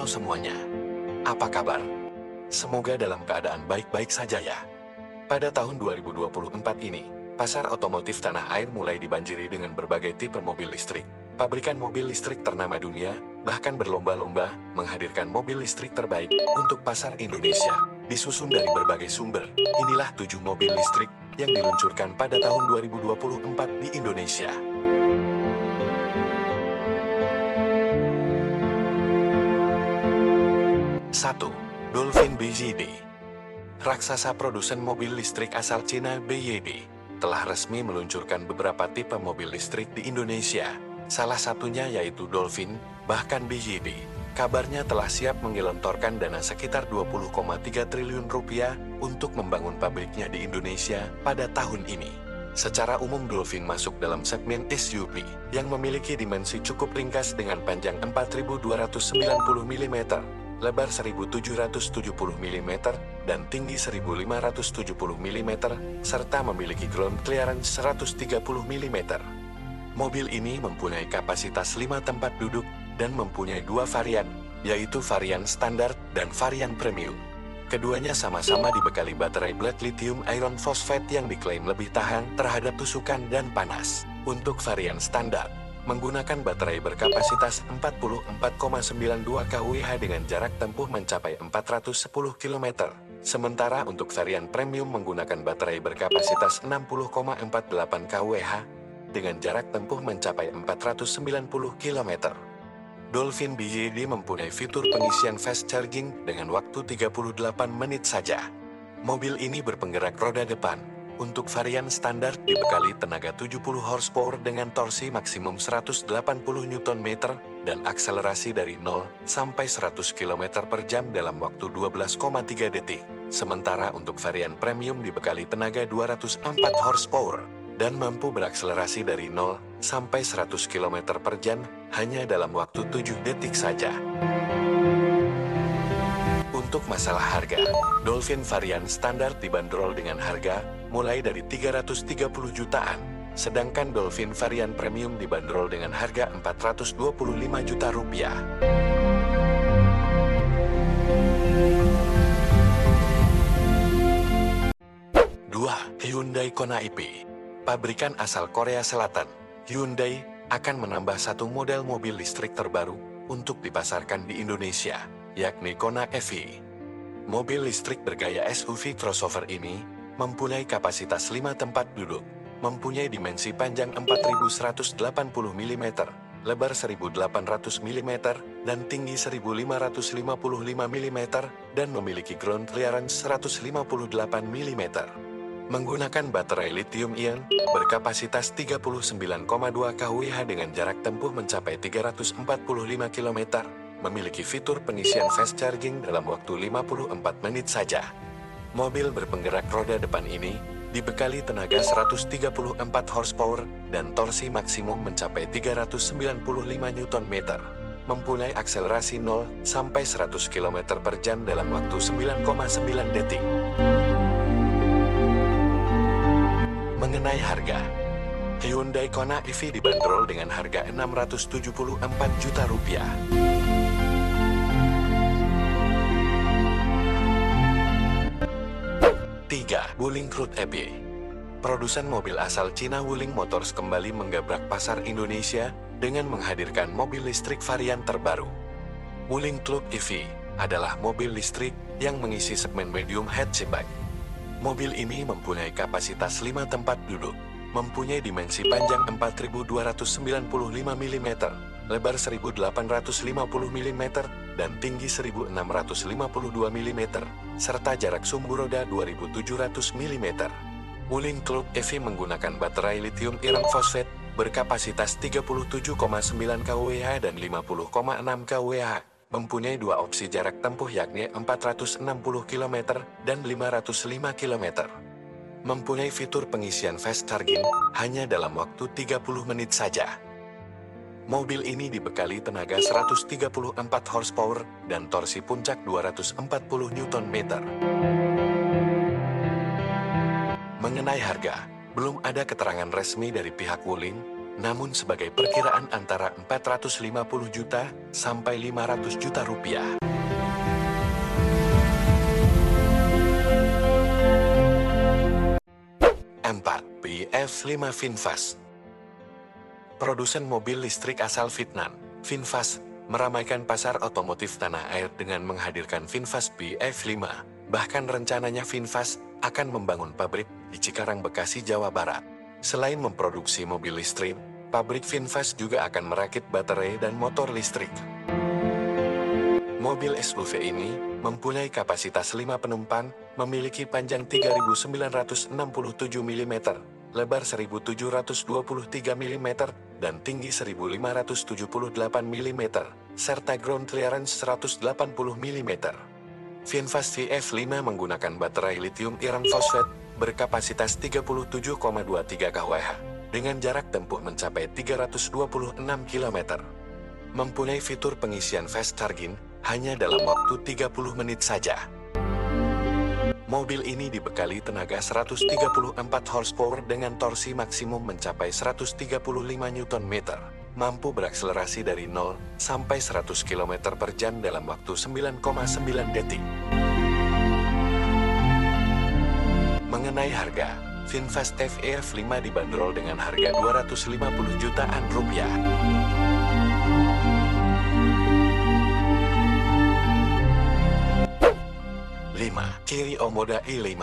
Halo semuanya, apa kabar? Semoga dalam keadaan baik-baik saja ya. Pada tahun 2024 ini, pasar otomotif tanah air mulai dibanjiri dengan berbagai tipe mobil listrik. Pabrikan mobil listrik ternama dunia bahkan berlomba-lomba menghadirkan mobil listrik terbaik untuk pasar Indonesia. Disusun dari berbagai sumber, inilah 7 mobil listrik yang diluncurkan pada tahun 2024 di Indonesia. 1. Dolphin BYD. Raksasa produsen mobil listrik asal Cina BYD telah resmi meluncurkan beberapa tipe mobil listrik di Indonesia. Salah satunya yaitu Dolphin, bahkan BYD kabarnya telah siap menggelontorkan dana sekitar 20,3 triliun rupiah untuk membangun pabriknya di Indonesia pada tahun ini. Secara umum Dolphin masuk dalam segmen SUV yang memiliki dimensi cukup ringkas dengan panjang 4.290 mm, lebar 1.770 mm, dan tinggi 1.570 mm, serta memiliki ground clearance 130 mm. Mobil ini mempunyai kapasitas 5 tempat duduk dan mempunyai 2 varian, yaitu varian standar dan varian premium. Keduanya sama-sama dibekali baterai blade lithium iron phosphate yang diklaim lebih tahan terhadap tusukan dan panas. Untuk varian standar, menggunakan baterai berkapasitas 44,92 kWh dengan jarak tempuh mencapai 410 km. Sementara untuk varian premium menggunakan baterai berkapasitas 60,48 kWh dengan jarak tempuh mencapai 490 km. Dolphin BYD mempunyai fitur pengisian fast charging dengan waktu 38 menit saja. Mobil ini berpenggerak roda depan. Untuk varian standar dibekali tenaga 70 horsepower dengan torsi maksimum 180 Nm dan akselerasi dari 0 sampai 100 km per jam dalam waktu 12,3 detik. Sementara untuk varian premium dibekali tenaga 204 horsepower dan mampu berakselerasi dari 0 sampai 100 km per jam hanya dalam waktu 7 detik saja. Untuk masalah harga, Dolphin varian standar dibanderol dengan harga mulai dari 330 jutaan, sedangkan Dolphin varian premium dibanderol dengan harga 425 juta rupiah. 2. Hyundai Kona EP. Pabrikan asal Korea Selatan, Hyundai akan menambah satu model mobil listrik terbaru untuk dipasarkan di Indonesia, yakni Kona EV. Mobil listrik bergaya SUV crossover ini mempunyai kapasitas 5 tempat duduk, mempunyai dimensi panjang 4.180 mm, lebar 1.800 mm, dan tinggi 1.555 mm, dan memiliki ground clearance 158 mm. Menggunakan baterai lithium-ion berkapasitas 39,2 kWh dengan jarak tempuh mencapai 345 km, memiliki fitur pengisian fast charging dalam waktu 54 menit saja. Mobil berpenggerak roda depan ini dibekali tenaga 134 horsepower dan torsi maksimum mencapai 395 Nm, mempunyai akselerasi 0 sampai 100 km per jam dalam waktu 9,9 detik. Mengenai harga, Hyundai Kona EV dibanderol dengan harga 674 juta rupiah. 3. Wuling Crude EP. Produsen mobil asal Cina Wuling Motors kembali menggabrak pasar Indonesia dengan menghadirkan mobil listrik varian terbaru. Wuling Crude EV adalah mobil listrik yang mengisi segmen medium hatchback. Mobil ini mempunyai kapasitas 5 tempat duduk, mempunyai dimensi panjang 4.295 mm, lebar 1.850 mm, dan tinggi 1.652 mm, serta jarak sumbu roda 2.700 mm. Wuling Crude EV menggunakan baterai lithium iron phosphate berkapasitas 37,9 kWh dan 50,6 kWh. Mempunyai 2 opsi jarak tempuh yakni 460 km dan 505 km. Mempunyai fitur pengisian fast charging hanya dalam waktu 30 menit saja. Mobil ini dibekali tenaga 134 horsepower dan torsi puncak 240 Nm. Mengenai harga, belum ada keterangan resmi dari pihak Wuling namun sebagai perkiraan antara 450 juta sampai 500 juta rupiah. 4. BF5 VinFast. Produsen mobil listrik asal Vietnam, VinFast, meramaikan pasar otomotif tanah air dengan menghadirkan VinFast BF5. Bahkan rencananya VinFast akan membangun pabrik di Cikarang, Bekasi, Jawa Barat. Selain memproduksi mobil listrik, pabrik VinFast juga akan merakit baterai dan motor listrik. Mobil SUV ini mempunyai kapasitas 5 penumpang, memiliki panjang 3.967 mm, lebar 1.723 mm, dan tinggi 1.578 mm, serta ground clearance 180 mm. VinFast VF5 menggunakan baterai lithium iron fosfat berkapasitas 37,23 kWh, dengan jarak tempuh mencapai 326 km. Mempunyai fitur pengisian fast charging hanya dalam waktu 30 menit saja. Mobil ini dibekali tenaga 134 horsepower dengan torsi maksimum mencapai 135 Nm, mampu berakselerasi dari 0 sampai 100 km per jam dalam waktu 9,9 detik. Mengenai harga, VinFast VF5 dibanderol dengan harga 250 jutaan rupiah. 5. Chery Omoda E5.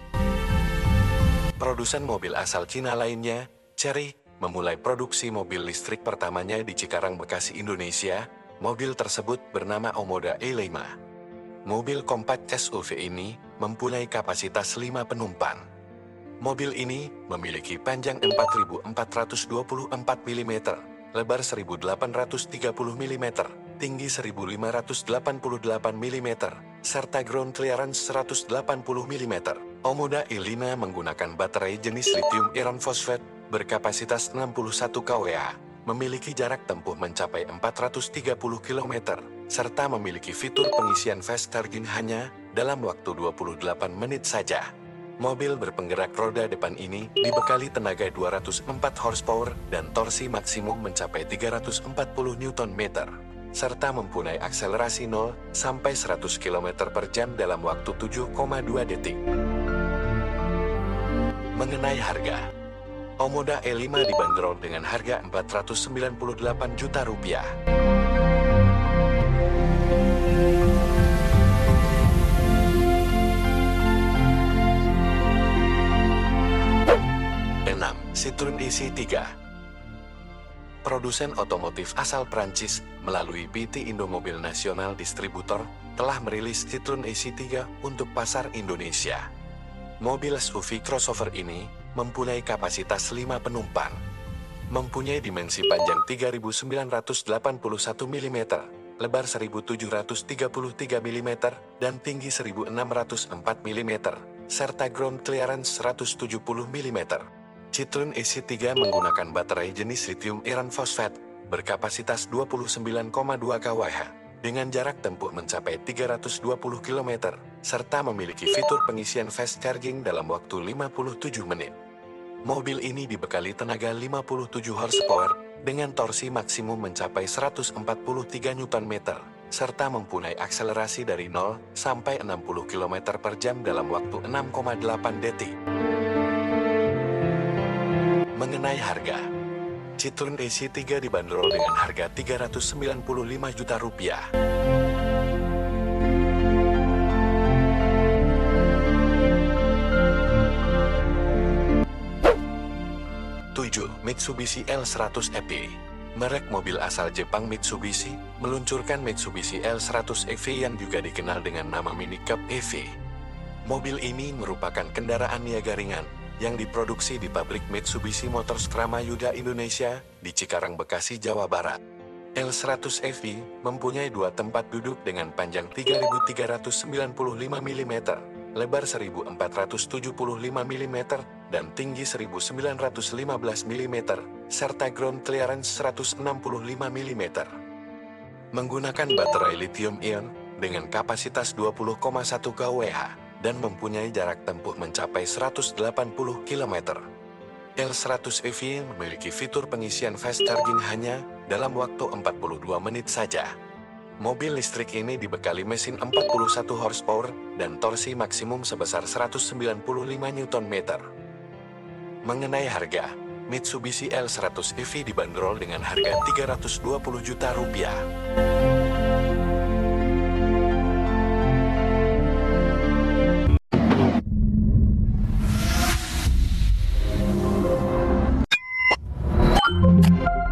Produsen mobil asal Cina lainnya, Chery, memulai produksi mobil listrik pertamanya di Cikarang, Bekasi, Indonesia. Mobil tersebut bernama Omoda E5. Mobil kompak SUV ini mempunyai kapasitas 5 penumpang. Mobil ini memiliki panjang 4.424 mm, lebar 1.830 mm, tinggi 1.588 mm, serta ground clearance 180 mm. Omoda E5 menggunakan baterai jenis lithium iron fosfat berkapasitas 61 kWh, memiliki jarak tempuh mencapai 430 km, serta memiliki fitur pengisian fast charging hanya dalam waktu 28 menit saja. Mobil berpenggerak roda depan ini dibekali tenaga 204 horsepower dan torsi maksimum mencapai 340 Nm, serta mempunyai akselerasi 0 sampai 100 km per jam dalam waktu 7,2 detik. Mengenai harga, Omoda E5 dibanderol dengan harga 498 juta rupiah. 6. Citroen EC3. Produsen otomotif asal Prancis melalui PT Indomobil Nasional Distributor telah merilis Citroen EC3 untuk pasar Indonesia. Mobil SUV crossover ini mempunyai kapasitas 5 penumpang. Mempunyai dimensi panjang 3.981 mm, lebar 1.733 mm, dan tinggi 1.604 mm, serta ground clearance 170 mm. Citroen EC3 menggunakan baterai jenis lithium iron fosfat berkapasitas 29,2 kWh dengan jarak tempuh mencapai 320 km serta memiliki fitur pengisian fast charging dalam waktu 57 menit. Mobil ini dibekali tenaga 57 horsepower dengan torsi maksimum mencapai 143 Nm serta mempunyai akselerasi dari 0 sampai 60 km per jam dalam waktu 6,8 detik. Mengenai harga, Citroen EC3 dibanderol dengan harga 395 juta rupiah. 7. Mitsubishi L100 EV. Merek mobil asal Jepang Mitsubishi meluncurkan Mitsubishi L100 EV yang juga dikenal dengan nama Mini Cab EV. Mobil ini merupakan kendaraan niaga ringan yang diproduksi di pabrik Mitsubishi Motors Kramayuda Indonesia di Cikarang, Bekasi, Jawa Barat. L100 EV mempunyai 2 tempat duduk dengan panjang 3.395 mm, lebar 1.475 mm, dan tinggi 1.915 mm, serta ground clearance 165 mm. Menggunakan baterai lithium-ion dengan kapasitas 20,1 kWh dan mempunyai jarak tempuh mencapai 180 km. L100 EV memiliki fitur pengisian fast charging hanya dalam waktu 42 menit saja. Mobil listrik ini dibekali mesin 41 horsepower dan torsi maksimum sebesar 195 Nm. Mengenai harga, Mitsubishi L100 EV dibanderol dengan harga Rp320 juta.